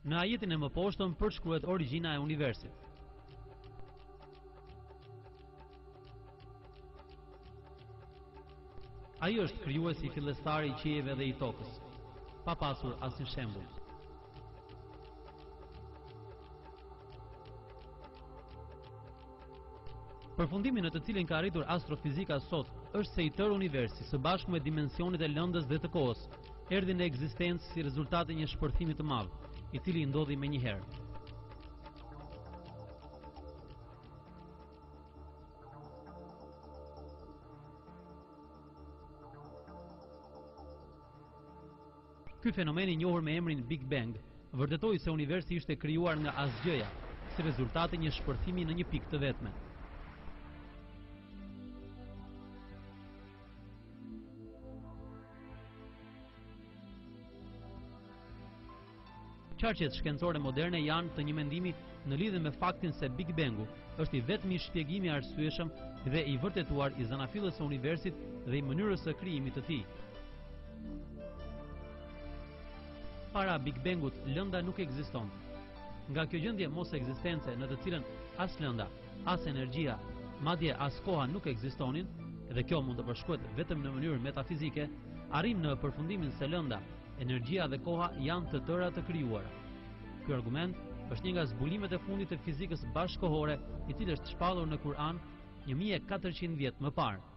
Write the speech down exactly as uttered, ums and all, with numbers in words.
Në ajetin e mëposhtëm përshkruhet origjina e universit. Ai është krijuesi fillestari i qiejve dhe i tokës, pa pasur asnjë shembull. Përfundimi në të cilin ka arritur astrofizika sot është se i tërë universi, së bashku me dimensionet e lëndës dhe të kohës, erdhi në ekzistencë si rezultat e një shpërthimi të madh, i cili ndodhi menjëherë. Ky fenomen i njohur me emrin Big Bang vërtetoi se universi ishte krijuar nga asgjëja, si rezultat e një shpërthimi në një pikë të vetme. Qarqet shkencore moderne janë të një mendimi në lidhje me faktin se Big Bangu është i vetmi shpjegimi arsyeshëm dhe i vërtetuar i zanafillës së universit dhe i mënyrës së krijimit të tij. Para Big Bangut, lënda nuk ekzistonte. Nga kjo gjendje mos ekzistence në të cilën as lënda, as energjia, madje as koha nuk ekzistonin, dhe kjo mund të përshkruhet vetëm në mënyrë metafizike, arrim në përfundimin se lënda, energjia dhe koha janë të tëra të krijuara. Ky argument është një nga zbulimet e fundit të fizikës bashkëkohore, i cili është shpallur në Kur'an një mijë e katërqind vjet më parë.